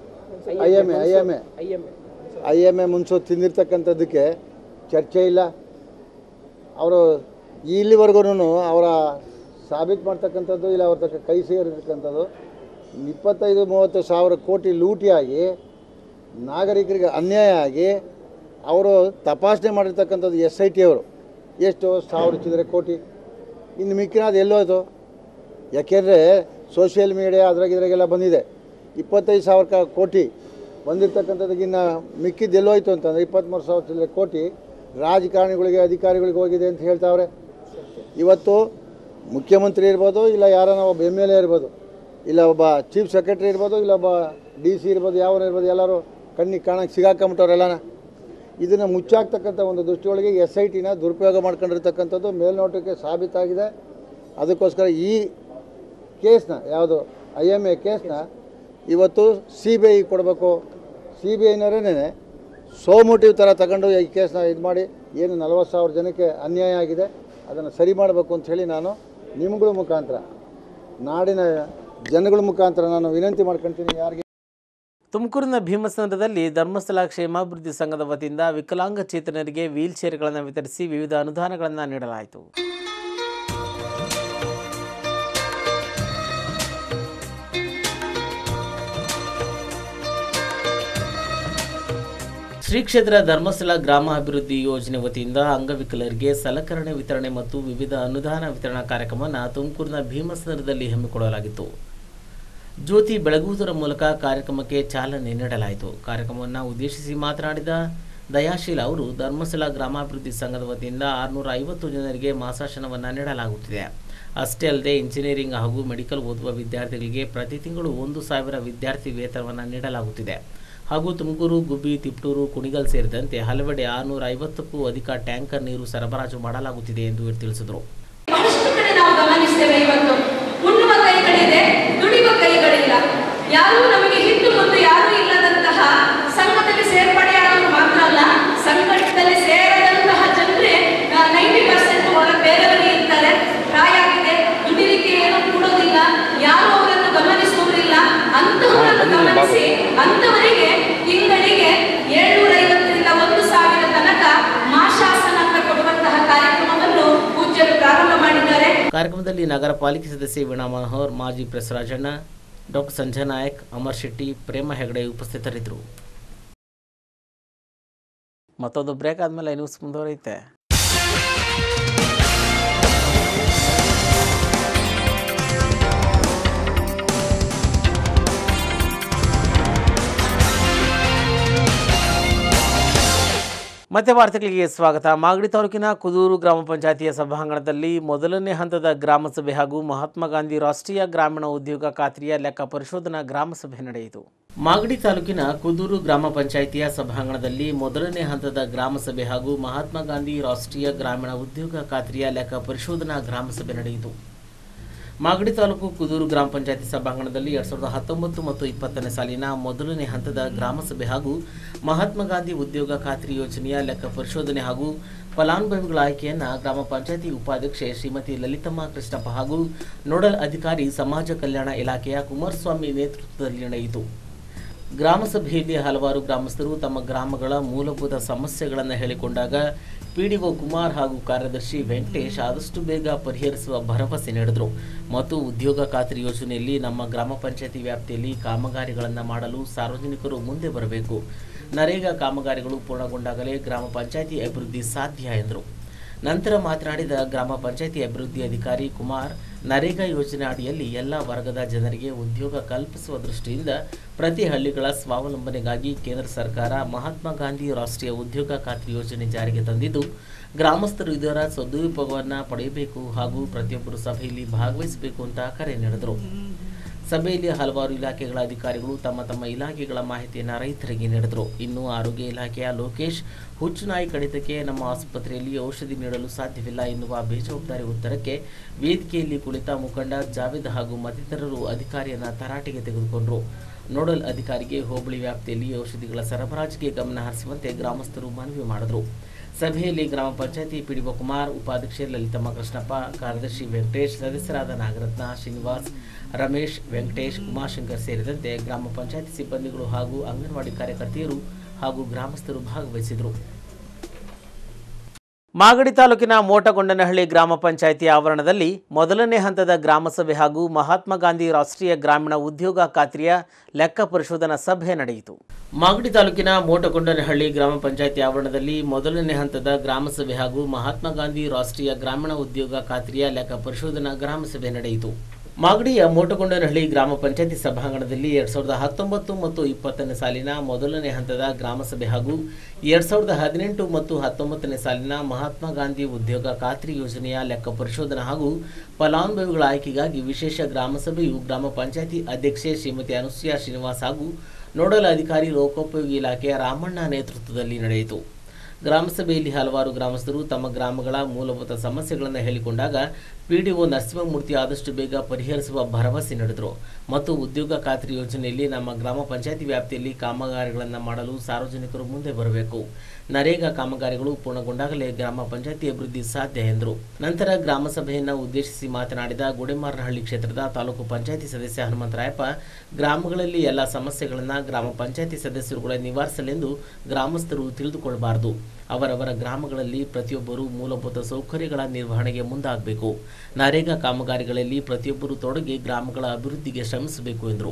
Speaker 7: ಐ ಎಮ್ ಎ ಮುನ್ಸೋ ತಿಂದಿರ್ತಕ್ಕಂಥದ್ದಕ್ಕೆ ಚರ್ಚೆ ಇಲ್ಲ. ಅವರು ಇಲ್ಲಿವರೆಗೂ ಅವರ ಸಾಬೀತು ಮಾಡ್ತಕ್ಕಂಥದ್ದು ಇಲ್ಲ, ಅವ್ರ ತಕ್ಕ ಕೈ ಸೇರಿರ್ತಕ್ಕಂಥದ್ದು 25-30 ಸಾವಿರ ಕೋಟಿ ಲೂಟಿಯಾಗಿ ನಾಗರಿಕರಿಗೆ ಅನ್ಯಾಯ ಆಗಿ ಅವರು ತಪಾಸಣೆ ಮಾಡಿರ್ತಕ್ಕಂಥದ್ದು SIT ಅವರು ಎಷ್ಟು 1000 ಚಿಲ್ಲರೆ ಕೋಟಿ. ಇನ್ನು ಮಿಕ್ಕಿನಾದ ಎಲ್ಲೋಯ್ತು? ಯಾಕೆಂದರೆ ಸೋಷಿಯಲ್ ಮೀಡಿಯಾ ಅದ್ರಾಗೆಲ್ಲ ಬಂದಿದೆ. 25,000 ಕೋಟಿ ಬಂದಿರತಕ್ಕಂಥದ್ದಕ್ಕಿನ್ನ ಮಿಕ್ಕಿದ್ದು ಎಲ್ಲೋಯ್ತು ಅಂತಂದರೆ 23,000 ಚಿಲ್ಲರೆ ಕೋಟಿ ರಾಜಕಾರಣಿಗಳಿಗೆ ಅಧಿಕಾರಿಗಳಿಗೆ ಹೋಗಿದೆ ಅಂತ ಹೇಳ್ತಾವ್ರೆ. ಇವತ್ತು ಮುಖ್ಯಮಂತ್ರಿ ಇರ್ಬೋದು, ಇಲ್ಲ ಯಾರನ್ನ ಒಬ್ಬ MLA ಇರ್ಬೋದು, ಇಲ್ಲ ಒಬ್ಬ ಚೀಫ್ ಸೆಕ್ರೆಟರಿ ಇರ್ಬೋದು, ಇಲ್ಲ ಒಬ್ಬ DC ಇರ್ಬೋದು, ಯಾವನ ಇರ್ಬೋದು, ಎಲ್ಲರೂ ಕಣ್ಣಿಗೆ ಕಾಣಕ್ಕೆ ಸಿಗಾಕೊಂಬಿಟ್ಟವ್ರೆಲ್ಲನ. ಇದನ್ನು ಮುಚ್ಚಾಕ್ತಕ್ಕಂಥ ಒಂದು ದೃಷ್ಟಿಯೊಳಗೆ SITನ ದುರುಪಯೋಗ ಮಾಡ್ಕೊಂಡಿರ್ತಕ್ಕಂಥದ್ದು ಮೇಲ್ನೋಟಕ್ಕೆ ಸಾಬೀತಾಗಿದೆ. ಅದಕ್ಕೋಸ್ಕರ ಈ ಕೇಸ್ನ ಯಾವುದು IMA ಕೇಸ್ನ ಇವತ್ತು CBI ಕೊಡಬೇಕು. CBIನವರೇನೆ ಸೋಮೋಟಿವ್ ಥರ ತಗೊಂಡು ಈ ಕೇಸ್ನ ಇದು ಮಾಡಿ ಏನು 40,000 ಜನಕ್ಕೆ ಅನ್ಯಾಯ ಆಗಿದೆ ಅದನ್ನು ಸರಿ ಮಾಡಬೇಕು ಅಂಥೇಳಿ ನಾನು ನಿಮ್ಗಳ ಮುಖಾಂತರ ನಾಡಿನ ಜನಗಳ ಮುಖಾಂತರ ನಾನು ವಿನಂತಿ ಮಾಡ್ಕೊಳ್ತೀನಿ. ಯಾರಿಗೆ
Speaker 1: ತುಮಕೂರಿನ ಭೀಮಸಂದ್ರದಲ್ಲಿ ಧರ್ಮಸ್ಥಳ ಕ್ಷೇಮಾಭಿವೃದ್ಧಿ ಸಂಘದ ವತಿಯಿಂದ ವಿಕಲಾಂಗಚೇತನರಿಗೆ ವೀಲ್ ಚೇರ್ಗಳನ್ನು ವಿತರಿಸಿ ವಿವಿಧ ಅನುದಾನಗಳನ್ನು ನೀಡಲಾಯಿತು. ಶ್ರೀ ಕ್ಷೇತ್ರ ಧರ್ಮಸ್ಥಳ ಗ್ರಾಮ ಅಭಿವೃದ್ಧಿ ಯೋಜನೆ ವತಿಯಿಂದ ಅಂಗವಿಕಲರಿಗೆ ಸಲಕರಣೆ ವಿತರಣೆ ಮತ್ತು ವಿವಿಧ ಅನುದಾನ ವಿತರಣಾ ಕಾರ್ಯಕ್ರಮವನ್ನು ತುಮಕೂರಿನ ಭೀಮಸಂದ್ರದಲ್ಲಿ ಹಮ್ಮಿಕೊಳ್ಳಲಾಗಿತ್ತು. ಜ್ಯೋತಿ ಬೆಳಗುವುದರ ಮೂಲಕ ಕಾರ್ಯಕ್ರಮಕ್ಕೆ ಚಾಲನೆ ನೀಡಲಾಯಿತು. ಕಾರ್ಯಕ್ರಮವನ್ನು ಉದ್ದೇಶಿಸಿ ಮಾತನಾಡಿದ ದಯಾಶೀಲ ಅವರು ಧರ್ಮಸ್ಥಳ ಗ್ರಾಮಾಭಿವೃದ್ಧಿ ಸಂಘದ ವತಿಯಿಂದ 650 ಜನರಿಗೆ ಮಾಸಾಶನವನ್ನು ನೀಡಲಾಗುತ್ತಿದೆ. ಅಷ್ಟೇ ಅಲ್ಲದೆ ಇಂಜಿನಿಯರಿಂಗ್ ಹಾಗೂ ಮೆಡಿಕಲ್ ಓದುವ ವಿದ್ಯಾರ್ಥಿಗಳಿಗೆ ಪ್ರತಿ ತಿಂಗಳು 1,000 ವಿದ್ಯಾರ್ಥಿ ವೇತನವನ್ನು ನೀಡಲಾಗುತ್ತಿದೆ ಹಾಗೂ ತುಮಕೂರು, ಗುಬ್ಬಿ, ತಿಪ್ಟೂರು, ಕುಣಿಗಲ್ ಸೇರಿದಂತೆ ಹಲವೆಡೆ 650ಕ್ಕೂ ಅಧಿಕ ಟ್ಯಾಂಕರ್ ನೀರು ಸರಬರಾಜು ಮಾಡಲಾಗುತ್ತಿದೆ ಎಂದು ತಿಳಿಸಿದರು.
Speaker 8: ಯಾರು ನಮಗೆ ಹಿಂದೆ ಮುಂದೆ ಯಾರು ಇಲ್ಲದಂತಹ ಸಂಘದಲ್ಲಿ ಸೇರ್ಪಡೆಯಾದವರು ಮಾತ್ರ ಅಲ್ಲ, ಸಂಘಟದಲ್ಲಿ ಸೇರದಂತಹ ಜನರೇ 90% ಹೊರ ಬೇರೆಯವರಿಗೆ ಇರ್ತಾರೆ. ಪ್ರಾಯ ಆಗಿದೆ, ದುಡಿಲಿಕ್ಕೆ ಏನು ಕೊಡೋದಿಲ್ಲ, ಯಾರು ಅವರನ್ನು ಗಮನಿಸುವುದಿಲ್ಲ. ಅಂತಹವರನ್ನು ಗಮನಿಸಿ ಅಂತವರಿಗೆ ತಿಂಗಳಿಗೆ 750ರಿಂದ 1,000 ತನಕ ಮಾಶಾಸನ ಕೊಡುವಂತಹ ಕಾರ್ಯಕ್ರಮವನ್ನು ಪೂಜ್ಯರು ಪ್ರಾರಂಭ ಮಾಡಿದ್ದಾರೆ.
Speaker 1: ಕಾರ್ಯಕ್ರಮದಲ್ಲಿ ನಗರ ಪಾಲಿಕೆ ಸದಸ್ಯೆ ವೀಣಾ ಮನೋಹರ್, ಮಾಜಿ ಪ್ರೆಸ್ ರಾಜಣ್ಣ, ಡಾಕ್ಟರ್ ಸಂಜಯ್ ನಾಯಕ್, ಅಮರ್ ಶೆಟ್ಟಿ, ಪ್ರೇಮ ಹೆಗಡೆ ಉಪಸ್ಥಿತರಿದ್ದರು. ಮತ್ತೊಂದು ಬ್ರೇಕ್ ಆದಮೇಲೆ ನ್ಯೂಸ್ ಮುಂದುವರಿಯುತ್ತೆ. ಮತ್ತೆ ವಾರ್ತೆಗಳಿಗೆ ಸ್ವಾಗತ. ಮಾಗಡಿ ತಾಲೂಕಿನ ಕುದೂರು ಗ್ರಾಮ ಪಂಚಾಯಿತಿಯ ಸಭಾಂಗಣದಲ್ಲಿ ಮೊದಲನೇ ಹಂತದ ಗ್ರಾಮ ಸಭೆ ಹಾಗೂ ಮಹಾತ್ಮ ಗಾಂಧಿ ರಾಷ್ಟ್ರೀಯ ಗ್ರಾಮೀಣ ಉದ್ಯೋಗ ಖಾತ್ರಿಯ ಲೆಕ್ಕ ಪರಿಶೋಧನಾ ಗ್ರಾಮ ಸಭೆ ನಡೆಯಿತು. ಮಾಗಡಿ ತಾಲೂಕಿನ ಕುದೂರು ಗ್ರಾಮ ಪಂಚಾಯಿತಿಯ ಸಭಾಂಗಣದಲ್ಲಿ ಮೊದಲನೇ ಹಂತದ ಗ್ರಾಮ ಸಭೆ ಹಾಗೂ ಮಹಾತ್ಮ ಗಾಂಧಿ ರಾಷ್ಟ್ರೀಯ ಗ್ರಾಮೀಣ ಉದ್ಯೋಗ ಖಾತ್ರಿಯ ಲೆಕ್ಕ ಪರಿಶೋಧನಾ ಗ್ರಾಮ ಸಭೆ ನಡೆಯಿತು. ಮಾಗಡಿ ತಾಲೂಕು ಕುದೂರು ಗ್ರಾಮ ಪಂಚಾಯಿತಿ ಸಭಾಂಗಣದಲ್ಲಿ 2019 ಮತ್ತು 20ನೇ ಸಾಲಿನ ಮೊದಲನೇ ಹಂತದ ಗ್ರಾಮ ಸಭೆ ಹಾಗೂ ಮಹಾತ್ಮ ಗಾಂಧಿ ಉದ್ಯೋಗ ಖಾತ್ರಿ ಯೋಜನೆಯ ಲೆಕ್ಕ ಪರಿಶೋಧನೆ ಹಾಗೂ ಫಲಾನುಭವಿಗಳ ಆಯ್ಕೆಯನ್ನು ಗ್ರಾಮ ಪಂಚಾಯಿತಿ ಉಪಾಧ್ಯಕ್ಷೆ ಶ್ರೀಮತಿ ಲಲಿತಮ್ಮ ಕೃಷ್ಣಪ್ಪ ಹಾಗೂ ನೋಡಲ್ ಅಧಿಕಾರಿ ಸಮಾಜ ಕಲ್ಯಾಣ ಇಲಾಖೆಯ ಕುಮಾರಸ್ವಾಮಿ ನೇತೃತ್ವದಲ್ಲಿ ನಡೆಯಿತು. ಗ್ರಾಮಸಭೆಯಲ್ಲಿ ಹಲವಾರು ಗ್ರಾಮಸ್ಥರು ತಮ್ಮ ಗ್ರಾಮಗಳ ಮೂಲಭೂತ ಸಮಸ್ಯೆಗಳನ್ನು ಹೇಳಿಕೊಂಡಾಗ ಪಿಡಿಒ ಕುಮಾರ್ ಹಾಗೂ ಕಾರ್ಯದರ್ಶಿ ವೆಂಕಟೇಶ್ ಆದಷ್ಟು ಬೇಗ ಪರಿಹರಿಸುವ ಭರವಸೆ ನೀಡಿದರು ಮತ್ತು ಉದ್ಯೋಗ ಖಾತ್ರಿ ಯೋಜನೆಯಲ್ಲಿ ನಮ್ಮ ಗ್ರಾಮ ಪಂಚಾಯತಿ ವ್ಯಾಪ್ತಿಯಲ್ಲಿ ಕಾಮಗಾರಿಗಳನ್ನು ಮಾಡಲು ಸಾರ್ವಜನಿಕರು ಮುಂದೆ ಬರಬೇಕು. ನರೇಗಾ ಕಾಮಗಾರಿಗಳು ಪೂರ್ಣಗೊಂಡಾಗಲೇ ಗ್ರಾಮ ಪಂಚಾಯತಿ ಅಭಿವೃದ್ಧಿ ಸಾಧ್ಯ ಎಂದರು. ನಂತರ ಮಾತನಾಡಿದ ಗ್ರಾಮ ಪಂಚಾಯತಿ ಅಭಿವೃದ್ಧಿ ಅಧಿಕಾರಿ ಕುಮಾರ್, ನರೇಗಾ ಯೋಜನೆ ಅಡಿಯಲ್ಲಿ ಎಲ್ಲ ವರ್ಗದ ಜನರಿಗೆ ಉದ್ಯೋಗ ಕಲ್ಪಿಸುವ ದೃಷ್ಟಿಯಿಂದ ಪ್ರತಿ ಹಳ್ಳಿಗಳ ಸ್ವಾವಲಂಬನೆಗಾಗಿ ಕೇಂದ್ರ ಸರ್ಕಾರ ಮಹಾತ್ಮ ಗಾಂಧಿ ರಾಷ್ಟ್ರೀಯ ಉದ್ಯೋಗ ಖಾತ್ರಿ ಯೋಜನೆ ಜಾರಿಗೆ ತಂದಿದ್ದು, ಗ್ರಾಮಸ್ಥರು ಇದರ ಸದುಪಯೋಗವನ್ನು ಪಡೆಯಬೇಕು ಹಾಗೂ ಪ್ರತಿಯೊಬ್ಬರು ಸಭೆಯಲ್ಲಿ ಭಾಗವಹಿಸಬೇಕು ಅಂತ ಕರೆ ನೀಡಿದರು. ಸಭೆಯಲ್ಲಿ ಹಲವಾರು ಇಲಾಖೆಗಳ ಅಧಿಕಾರಿಗಳು ತಮ್ಮ ತಮ್ಮ ಇಲಾಖೆಗಳ ಮಾಹಿತಿಯನ್ನು ರೈತರಿಗೆ ನೀಡಿದರು. ಇನ್ನು ಆರೋಗ್ಯ ಇಲಾಖೆಯ ಲೋಕೇಶ್, ಹುಚ್ಚುನಾಯಿ ಕಡಿತಕ್ಕೆ ನಮ್ಮ ಆಸ್ಪತ್ರೆಯಲ್ಲಿ ಔಷಧಿ ನೀಡಲು ಸಾಧ್ಯವಿಲ್ಲ ಎನ್ನುವ ಬೇಜವಾಬ್ದಾರಿ ಉತ್ತರಕ್ಕೆ ವೇದಿಕೆಯಲ್ಲಿ ಕುಳಿತ ಮುಖಂಡ ಜಾವೇದ್ ಹಾಗೂ ಮತ್ತಿತರರು ಅಧಿಕಾರಿಯನ್ನು ತರಾಟೆಗೆ ತೆಗೆದುಕೊಂಡರು. ನೋಡಲ್ ಅಧಿಕಾರಿಗೆ ಹೋಬಳಿ ವ್ಯಾಪ್ತಿಯಲ್ಲಿ ಔಷಧಿಗಳ ಸರಬರಾಜಿಗೆ ಗಮನ ಹರಿಸುವಂತೆ ಗ್ರಾಮಸ್ಥರು ಮನವಿ ಮಾಡಿದರು. ಸಭೆಯಲ್ಲಿ ಗ್ರಾಮ ಪಂಚಾಯತಿ ಪಿಡಿಒ ಕುಮಾರ್, ಉಪಾಧ್ಯಕ್ಷೆ ಲಲಿತಮ್ಮ ಕೃಷ್ಣಪ್ಪ, ಕಾರ್ಯದರ್ಶಿ ವೆಂಕಟೇಶ್, ಸದಸ್ಯರಾದ ನಾಗರತ್ನ, ಶ್ರೀನಿವಾಸ್, ರಮೇಶ್, ವೆಂಕಟೇಶ್, ಉಮಾಶಂಕರ್ ಸೇರಿದಂತೆ ಗ್ರಾಮ ಪಂಚಾಯತಿ ಸಿಬ್ಬಂದಿಗಳು ಹಾಗೂ ಅಂಗನವಾಡಿ ಕಾರ್ಯಕರ್ತೆಯರು ಹಾಗೂ ಗ್ರಾಮಸ್ಥರು ಭಾಗವಹಿಸಿದರು. ಮಾಗಡಿ ತಾಲೂಕಿನ ಮೋಟಗೊಂಡನಹಳ್ಳಿ ಗ್ರಾಮ ಪಂಚಾಯಿತಿ ಆವರಣದಲ್ಲಿ ಮೊದಲನೇ ಹಂತದ ಗ್ರಾಮಸಭೆ ಹಾಗೂ ಮಹಾತ್ಮ ಗಾಂಧಿ ರಾಷ್ಟ್ರೀಯ ಗ್ರಾಮೀಣ ಉದ್ಯೋಗ ಖಾತ್ರಿಯ ಲೆಕ್ಕ ಪರಿಶೋಧನಾ ಸಭೆ ನಡೆಯಿತು. ಮಾಗಡಿ ತಾಲೂಕಿನ ಮೋಟಗೊಂಡನಹಳ್ಳಿ ಗ್ರಾಮ ಪಂಚಾಯಿತಿ ಆವರಣದಲ್ಲಿ ಮೊದಲನೇ ಹಂತದ ಗ್ರಾಮಸಭೆ ಹಾಗೂ ಮಹಾತ್ಮ ಗಾಂಧಿ ರಾಷ್ಟ್ರೀಯ ಗ್ರಾಮೀಣ ಉದ್ಯೋಗ ಖಾತ್ರಿಯ ಲೆಕ್ಕ ಪರಿಶೋಧನಾ ಗ್ರಾಮಸಭೆ ನಡೆಯಿತು. ಮಾಗಡಿಯ ಮೋಟಗೊಂಡನಹಳ್ಳಿ ಗ್ರಾಮ ಪಂಚಾಯತಿ ಸಭಾಂಗಣದಲ್ಲಿ 2019 ಮತ್ತು 20ನೇ ಸಾಲಿನ ಮೊದಲನೇ ಹಂತದ ಗ್ರಾಮಸಭೆ ಹಾಗೂ 2018 ಮತ್ತು 19ನೇ ಸಾಲಿನ ಮಹಾತ್ಮ ಗಾಂಧಿ ಉದ್ಯೋಗ ಖಾತ್ರಿ ಯೋಜನೆಯ ಲೆಕ್ಕ ಪರಿಶೋಧನಾ ಹಾಗೂ ಫಲಾನುಭವಿಗಳ ಆಯ್ಕೆಗಾಗಿ ವಿಶೇಷ ಗ್ರಾಮಸಭೆಯು ಗ್ರಾಮ ಪಂಚಾಯತಿ ಅಧ್ಯಕ್ಷೆ ಶ್ರೀಮತಿ ಅನುಸೂಯ ಶ್ರೀನಿವಾಸ್ ಹಾಗೂ ನೋಡಲ್ ಅಧಿಕಾರಿ ಲೋಕೋಪಯೋಗಿ ಇಲಾಖೆಯ ರಾಮಣ್ಣ ನೇತೃತ್ವದಲ್ಲಿ ನಡೆಯಿತು. ಗ್ರಾಮಸಭೆಯಲ್ಲಿ ಹಲವಾರು ಗ್ರಾಮಸ್ಥರು ತಮ್ಮ ಗ್ರಾಮಗಳ ಮೂಲಭೂತ ಸಮಸ್ಯೆಗಳನ್ನು ಹೇಳಿಕೊಂಡಾಗ ಪಿಡಿಒ ನರಸಿಂಹಮೂರ್ತಿ ಆದಷ್ಟು ಬೇಗ ಪರಿಹರಿಸುವ ಭರವಸೆ ನೀಡಿದರು ಮತ್ತು ಉದ್ಯೋಗ ಖಾತ್ರಿ ಯೋಜನೆಯಲ್ಲಿ ನಮ್ಮ ಗ್ರಾಮ ಪಂಚಾಯತಿ ವ್ಯಾಪ್ತಿಯಲ್ಲಿ ಕಾಮಗಾರಿಗಳನ್ನು ಮಾಡಲು ಸಾರ್ವಜನಿಕರು ಮುಂದೆ ಬರಬೇಕು. ನರೇಗಾ ಕಾಮಗಾರಿಗಳು ಪೂರ್ಣಗೊಂಡಾಗಲೇ ಗ್ರಾಮ ಪಂಚಾಯತಿ ಅಭಿವೃದ್ಧಿ ಸಾಧ್ಯ ಎಂದರು. ನಂತರ ಗ್ರಾಮಸಭೆಯನ್ನು ಉದ್ದೇಶಿಸಿ ಮಾತನಾಡಿದ ಗುಡೆಮಾರನಹಳ್ಳಿ ಕ್ಷೇತ್ರದ ತಾಲೂಕು ಪಂಚಾಯತಿ ಸದಸ್ಯ ಹನುಮಂತರಾಯಪ್ಪ, ಗ್ರಾಮಗಳಲ್ಲಿ ಎಲ್ಲ ಸಮಸ್ಯೆಗಳನ್ನು ಗ್ರಾಮ ಪಂಚಾಯತಿ ಸದಸ್ಯರುಗಳೇ ನಿವಾರಿಸಲೆಂದು ಗ್ರಾಮಸ್ಥರು ತಿಳಿದುಕೊಳ್ಳಬಾರದು. ಅವರವರ ಗ್ರಾಮಗಳಲ್ಲಿ ಪ್ರತಿಯೊಬ್ಬರು ಮೂಲಭೂತ ಸೌಕರ್ಯಗಳ ನಿರ್ವಹಣೆಗೆ ಮುಂದಾಗಬೇಕು. ನರೇಗಾ ಕಾಮಗಾರಿಗಳಲ್ಲಿ ಪ್ರತಿಯೊಬ್ಬರು ತೊಡಗಿ ಗ್ರಾಮಗಳ ಅಭಿವೃದ್ಧಿಗೆ ಶ್ರಮಿಸಬೇಕು ಎಂದರು.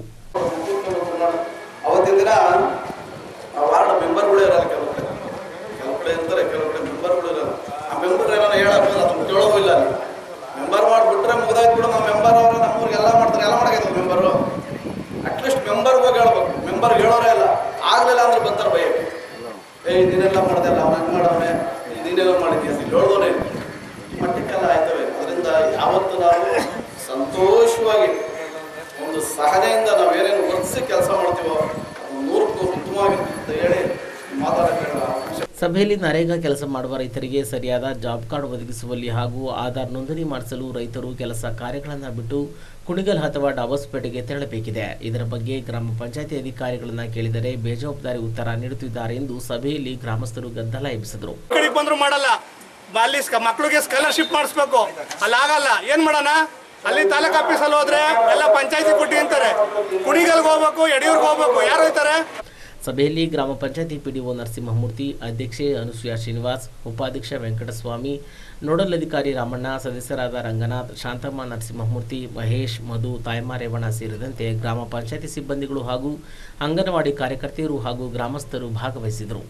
Speaker 9: ಅವತ್ತಿನ ದಿನ ವಾರ್ಡ್ ಮೆಂಬರ್ಗಳು ಇರಲ್ಲ, ಕೆಲವು ಕಡೆ ಇರ್ತಾರೆ, ಕೆಲವು ಕಡೆ ಮೆಂಬರ್ಗಳು ಇರಲ್ಲ. ಆ ಮೆಂಬರ್ ಏನಾರ ಹೇಳಕ್ಕೆ ಅದನ್ನು ಕೇಳೋದು ಇಲ್ಲ. ಮೆಂಬರ್ ಮಾಡಿಬಿಟ್ರೆ ಮುಗಿದಾಯ್ತು ಬಿಡು, ನಾವು ಮೆಂಬರ್ ಅವರ ನಮ್ಮೂರಿಗೆ ಎಲ್ಲ ಮಾಡ್ತಾರೆ, ಎಲ್ಲ ಮಾಡಾಕೈತದೆ ಮೆಂಬರು. ಅಟ್ಲೀಸ್ಟ್ ಮೆಂಬರ್ಗೆ ಹೋಗಿ ಹೇಳ್ಬೇಕು. ಮೆಂಬರ್ಗೆ ಹೇಳೋರೇ ಇಲ್ಲ. ಆಗಲಿಲ್ಲ ಅಂದ್ರೆ ಬರ್ತಾರೆ ಬೈಯಕ್ಕೆ, ನೀನೆಲ್ಲ ಮಾಡ್ದಲ್ಲ, ಅವ್ನು ಹಂಗೆ ಮಾಡವನೆ, ನೀನೆಲ್ಲ ಮಾಡಿದ್ಯಾ ಅಂತ ಹೇಳೋನೇ ಮಟ್ಟಕ್ಕೆಲ್ಲ ಆಯ್ತವೆ. ಅದರಿಂದ ಯಾವತ್ತು ನಾವು ಸಂತೋಷವಾಗಿ ಒಂದು ಸಹನೆಯಿಂದ ನಾವೇನೇನು ವರ್ತಿಸಿ ಕೆಲಸ ಮಾಡ್ತೀವೋ ಅದು 100ಕ್ಕೂ ಉತ್ತಮವಾಗಿರುತ್ತೆ ಅಂತ ಹೇಳಿ ಮಾತಾಡೋಕ್ಕೆ.
Speaker 1: ಸಭೆಯಲ್ಲಿ ನರೇಗಾ ಕೆಲಸ ಮಾಡುವ ರೈತರಿಗೆ ಸರಿಯಾದ ಜಾಬ್ ಕಾರ್ಡ್ ಒದಗಿಸುವಲ್ಲಿ ಹಾಗೂ ಆಧಾರ್ ನೋಂದಣಿ ಮಾಡಿಸಲು ರೈತರು ಕೆಲಸ ಕಾರ್ಯಗಳನ್ನು ಬಿಟ್ಟು ಕುಣಿಗಲ್ ಅಥವಾ ಡಾಬಸ್ಪೇಟೆಗೆ ತೆರಳಬೇಕಿದೆ. ಇದರ ಬಗ್ಗೆ ಗ್ರಾಮ ಪಂಚಾಯತಿ ಅಧಿಕಾರಿಗಳನ್ನ ಕೇಳಿದರೆ ಬೇಜವಾಬ್ದಾರಿ ಉತ್ತರ ನೀಡುತ್ತಿದ್ದಾರೆ ಎಂದು ಸಭೆಯಲ್ಲಿ ಗ್ರಾಮಸ್ಥರು ಗದ್ದಲ ಎಬ್ಬಿಸಿದರು.
Speaker 10: ಮಾಡಲ್ಲ, ಅಲ್ಲಿ ಮಕ್ಕಳಿಗೆ ಸ್ಕಾಲರ್ಶಿಪ್ ಮಾಡಿಸ್ಬೇಕು, ಅಲ್ಲಿ ಆಗಲ್ಲ. ಏನ್ ಮಾಡೋಣ? ಅಲ್ಲಿ ತಾಲೂಕ್ ಆಫೀಸಲ್ಲಿ ಹೋದ್ರೆ ಎಲ್ಲ ಪಂಚಾಯತಿ ಕೊಟ್ಟಿ ಅಂತಾರೆ. ಕುಣಿಗಲ್ಗೆ ಹೋಗ್ಬೇಕು, ಯಡಿಯೂರ್ಗೆ ಹೋಗ್ಬೇಕು, ಯಾರು ಹೋಗ್ತಾರೆ?
Speaker 1: ಸಭೆಯಲ್ಲಿ ಗ್ರಾಮ ಪಂಚಾಯತಿ ಪಿಡಿಒ ನರಸಿಂಹಮೂರ್ತಿ, ಅಧ್ಯಕ್ಷೆ ಅನುಸೂಯ ಶ್ರೀನಿವಾಸ್, ಉಪಾಧ್ಯಕ್ಷ ವೆಂಕಟಸ್ವಾಮಿ, ನೋಡಲ್ ಅಧಿಕಾರಿ ರಾಮಣ್ಣ, ಸದಸ್ಯರಾದ ರಂಗನಾಥ್, ಶಾಂತಮ್ಮ, ನರಸಿಂಹಮೂರ್ತಿ, ಮಹೇಶ್, ಮಧು, ತಾಯಮ್ಮ ರೇವಣ್ಣ ಸೇರಿದಂತೆ ಗ್ರಾಮ ಪಂಚಾಯತಿ ಸಿಬ್ಬಂದಿಗಳು ಹಾಗೂ ಅಂಗನವಾಡಿ ಕಾರ್ಯಕರ್ತೆಯರು ಹಾಗೂ ಗ್ರಾಮಸ್ಥರು ಭಾಗವಹಿಸಿದರು.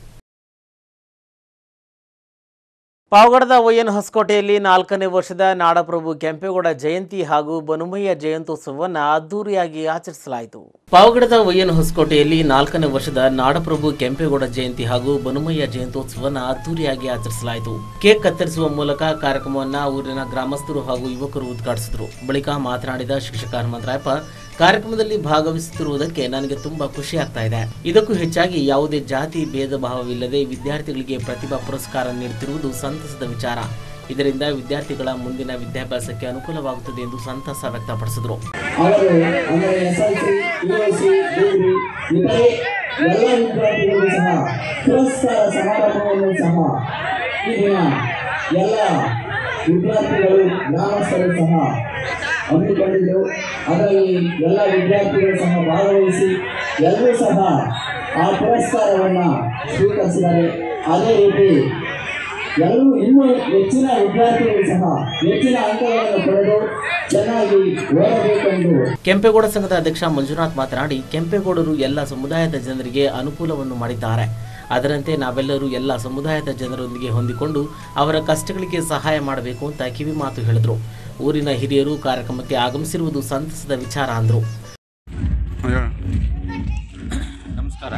Speaker 1: ಪಾವಗಡದ ON ಹೊಸಕೋಟೆಯಲ್ಲಿ 4ನೇ ವರ್ಷದ ನಾಡಪ್ರಭು ಕೆಂಪೇಗೌಡ ಜಯಂತಿ ಹಾಗೂ ಬನುಮಯ್ಯ ಜಯಂತ್ಯೋತ್ಸವವನ್ನು ಅದ್ದೂರಿಯಾಗಿ ಆಚರಿಸಲಾಯಿತು. ಪಾವಗಡದ ON ಹೊಸಕೋಟೆಯಲ್ಲಿ 4ನೇ ವರ್ಷದ ನಾಡಪ್ರಭು ಕೆಂಪೇಗೌಡ ಜಯಂತಿ ಹಾಗೂ ಬನುಮಯ್ಯ ಜಯಂತ್ಯೋತ್ಸವವನ್ನು ಅದ್ದೂರಿಯಾಗಿ ಆಚರಿಸಲಾಯಿತು. ಕೇಕ್ ಕತ್ತರಿಸುವ ಮೂಲಕ ಕಾರ್ಯಕ್ರಮವನ್ನು ಊರಿನ ಗ್ರಾಮಸ್ಥರು ಹಾಗೂ ಯುವಕರು ಉದ್ಘಾಟಿಸಿದರು. ಬಳಿಕ ಮಾತನಾಡಿದ ಶಿಕ್ಷಕ ಹನುಮಂತರಾಯಪ್ಪ, ಕಾರ್ಯಕ್ರಮದಲ್ಲಿ ಭಾಗವಹಿಸುತ್ತಿರುವುದಕ್ಕೆ ನನಗೆ ತುಂಬಾ ಖುಷಿ ಆಗ್ತಾ ಇದೆ. ಇದಕ್ಕೂ ಹೆಚ್ಚಾಗಿ ಯಾವುದೇ ಜಾತಿ ಭೇದ ಭಾವವಿಲ್ಲದೆ ವಿದ್ಯಾರ್ಥಿಗಳಿಗೆ ಪ್ರತಿಭಾ ಪುರಸ್ಕಾರ ನೀಡುತ್ತಿರುವುದು ಸಂತಸದ ವಿಚಾರ. ಇದರಿಂದ ವಿದ್ಯಾರ್ಥಿಗಳ ಮುಂದಿನ ವಿದ್ಯಾಭ್ಯಾಸಕ್ಕೆ ಅನುಕೂಲವಾಗುತ್ತದೆ ಎಂದು ಸಂತಸ ವ್ಯಕ್ತಪಡಿಸಿದರು.
Speaker 11: ಹಮ್ಮಿಕೊಂಡಿದ್ದೆವು. ಅದರಲ್ಲಿ ಎಲ್ಲ ವಿದ್ಯಾರ್ಥಿಗಳು ಸಹ ಭಾಗವಹಿಸಿ ಎಲ್ಲರೂ ಸಹ ಆ ಪುರಸ್ಕಾರವನ್ನು ಸ್ವೀಕರಿಸಿದ್ದಾರೆ. ಅದೇ ರೀತಿ ಎಲ್ಲರೂ ಇನ್ನೂ ಹೆಚ್ಚಿನ ವಿದ್ಯಾರ್ಥಿಗಳು ಸಹ ಹೆಚ್ಚಿನ ಅಂಕಗಳನ್ನು ಪಡೆದು ಚೆನ್ನಾಗಿ ಓದಬೇಕೆಂದು.
Speaker 1: ಕೆಂಪೇಗೌಡ ಸಂಘದ ಅಧ್ಯಕ್ಷ ಮಂಜುನಾಥ್ ಮಾತನಾಡಿ, ಕೆಂಪೇಗೌಡರು ಎಲ್ಲ ಸಮುದಾಯದ ಜನರಿಗೆ ಅನುಕೂಲವನ್ನು ಮಾಡಿದ್ದಾರೆ. ಅದರಂತೆ ನಾವೆಲ್ಲರೂ ಎಲ್ಲ ಸಮುದಾಯದ ಜನರೊಂದಿಗೆ ಹೊಂದಿಕೊಂಡು ಅವರ ಕಷ್ಟಗಳಿಗೆ ಸಹಾಯ ಮಾಡಬೇಕು ಅಂತ ಕಿವಿ ಮಾತು ಹೇಳಿದರು. ಊರಿನ ಹಿರಿಯರು ಕಾರ್ಯಕ್ರಮಕ್ಕೆ ಆಗಮಿಸಿರುವುದು ಸಂತಸದ ವಿಚಾರ ಅಂದರು.
Speaker 12: ನಮಸ್ಕಾರ.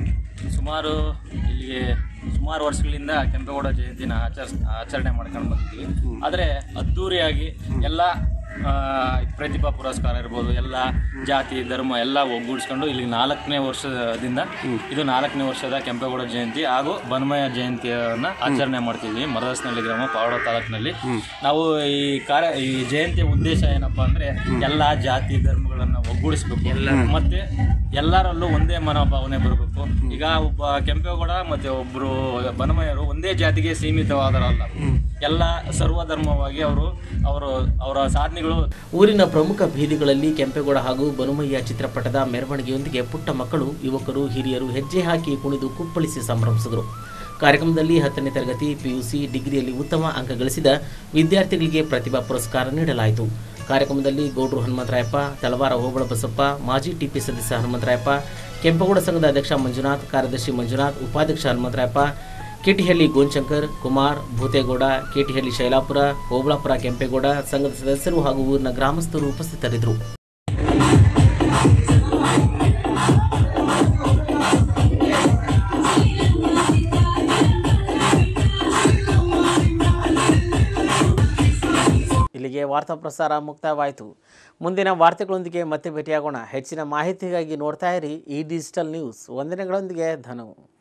Speaker 12: ಸುಮಾರು ವರ್ಷಗಳಿಂದ ಕೆಂಪೇಗೌಡ ಜಯಂತಿನ ಆಚರಣೆ ಮಾಡ್ಕೊಂಡು ಬಂದಿದ್ದೀವಿ. ಆದರೆ ಅದ್ಧೂರಿಯಾಗಿ ಎಲ್ಲ ಪ್ರತಿಭಾ ಪುರಸ್ಕಾರ ಇರ್ಬೋದು, ಎಲ್ಲ ಜಾತಿ ಧರ್ಮ ಎಲ್ಲ ಒಗ್ಗೂಡಿಸ್ಕೊಂಡು ಇಲ್ಲಿ 4ನೇ ವರ್ಷದಿಂದ ಇದು 4ನೇ ವರ್ಷದ ಕೆಂಪೇಗೌಡ ಜಯಂತಿ ಹಾಗೂ ಬನಮಯ್ಯ ಜಯಂತಿಯನ್ನು ಆಚರಣೆ ಮಾಡ್ತಿದ್ವಿ. ಮರದಸ್ನಹಳ್ಳಿ ಗ್ರಾಮ, ಪಾವಡ ತಾಲೂಕಿನಲ್ಲಿ. ನಾವು ಈ ಜಯಂತಿಯ ಉದ್ದೇಶ ಏನಪ್ಪ ಅಂದರೆ ಎಲ್ಲ ಜಾತಿ ಧರ್ಮಗಳನ್ನು ಒಗ್ಗೂಡಿಸ್ಬೇಕು, ಮತ್ತೆ ಎಲ್ಲರಲ್ಲೂ ಒಂದೇ ಮನೋಭಾವನೆ ಬರಬೇಕು. ಈಗ ಒಬ್ಬ ಕೆಂಪೇಗೌಡ ಮತ್ತು ಒಬ್ಬರು ಬನಮಯ್ಯರು ಒಂದೇ ಜಾತಿಗೆ ಸೀಮಿತವಾದರಲ್ಲ, ಎಲ್ಲ ಸರ್ವಧರ್ಮವಾಗಿ ಅವರ ಸಾಧನೆಗಳು.
Speaker 1: ಊರಿನ ಪ್ರಮುಖ ಬೀದಿಗಳಲ್ಲಿ ಕೆಂಪೇಗೌಡ ಹಾಗೂ ಬನುಮಯ್ಯ ಚಿತ್ರಪಟದ ಮೆರವಣಿಗೆಯೊಂದಿಗೆ ಪುಟ್ಟ ಮಕ್ಕಳು, ಯುವಕರು, ಹಿರಿಯರು ಹೆಜ್ಜೆ ಹಾಕಿ ಕುಣಿದು ಕುಪ್ಪಳಿಸಿ ಸಂಭ್ರಮಿಸಿದರು. ಕಾರ್ಯಕ್ರಮದಲ್ಲಿ 10ನೇ ತರಗತಿ, PUC, ಡಿಗ್ರಿಯಲ್ಲಿ ಉತ್ತಮ ಅಂಕ ಗಳಿಸಿದ ವಿದ್ಯಾರ್ಥಿಗಳಿಗೆ ಪ್ರತಿಭಾ ಪುರಸ್ಕಾರ ನೀಡಲಾಯಿತು. ಕಾರ್ಯಕ್ರಮದಲ್ಲಿ ಗೌಡ್ರು ಹನುಮಂತರಾಯಪ್ಪ, ತಳವಾರ ಹೋಬಳ ಬಸಪ್ಪ, ಮಾಜಿ TP ಸದಸ್ಯ ಹನುಮಂತರಾಯಪ್ಪ, ಕೆಂಪೇಗೌಡ ಸಂಘದ ಅಧ್ಯಕ್ಷ ಮಂಜುನಾಥ್, ಕಾರ್ಯದರ್ಶಿ ಮಂಜುನಾಥ್, ಉಪಾಧ್ಯಕ್ಷ ಹನುಮಂತರಾಯಪ್ಪ, ಕೇಟಿಹಳ್ಳಿ ಗೋಂಚಂಕರ್, ಕುಮಾರ್, ಭೂತೇಗೌಡ, ಕೇಟಿಹಳ್ಳಿ ಶೈಲಾಪುರ, ಹೋಬಳಾಪುರ ಕೆಂಪೇಗೌಡ ಸಂಘದ ಸದಸ್ಯರು ಹಾಗೂ ಊರಿನ ಗ್ರಾಮಸ್ಥರು ಉಪಸ್ಥಿತರಿದ್ದರು. ಇಲ್ಲಿಗೆ ವಾರ್ತಾ ಪ್ರಸಾರ ಮುಕ್ತಾಯವಾಯಿತು. ಮುಂದಿನ ವಾರ್ತೆಗಳೊಂದಿಗೆ ಮತ್ತೆ ಭೇಟಿಯಾಗೋಣ. ಹೆಚ್ಚಿನ ಮಾಹಿತಿಗಾಗಿ ನೋಡ್ತಾ ಇರಿ ಈ ಡಿಜಿಟಲ್ ನ್ಯೂಸ್. ವಂದನೆಗಳೊಂದಿಗೆ ಧನು.